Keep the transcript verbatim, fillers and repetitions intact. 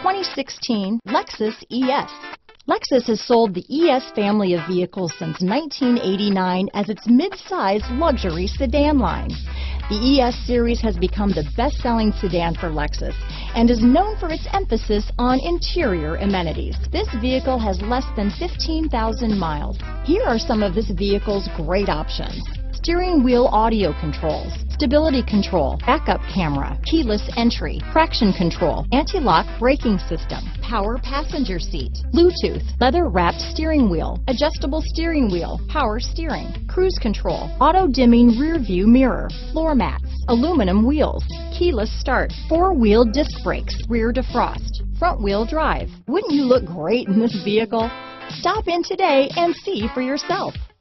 twenty sixteen Lexus E S. Lexus has sold the E S family of vehicles since nineteen eighty-nine as its mid-size luxury sedan line. The E S series has become the best-selling sedan for Lexus and is known for its emphasis on interior amenities. This vehicle has less than fifteen thousand miles. Here are some of this vehicle's great options: steering wheel audio controls, stability control, backup camera, keyless entry, traction control, anti-lock braking system, power passenger seat, Bluetooth, leather-wrapped steering wheel, adjustable steering wheel, power steering, cruise control, auto-dimming rear view mirror, floor mats, aluminum wheels, keyless start, four-wheel disc brakes, rear defrost, front-wheel drive. Wouldn't you look great in this vehicle? Stop in today and see for yourself.